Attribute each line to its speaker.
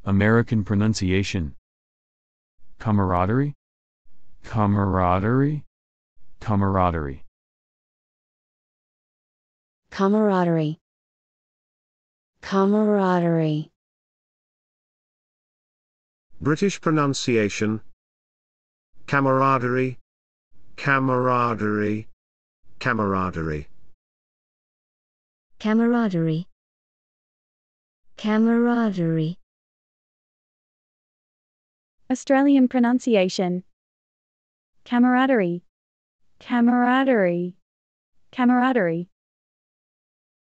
Speaker 1: American pronunciation. Camaraderie, camaraderie, camaraderie.
Speaker 2: Camaraderie. Camaraderie.
Speaker 3: British pronunciation. Camaraderie, camaraderie, camaraderie.
Speaker 2: Camaraderie. Camaraderie.
Speaker 4: Australian pronunciation. Camaraderie, camaraderie, camaraderie.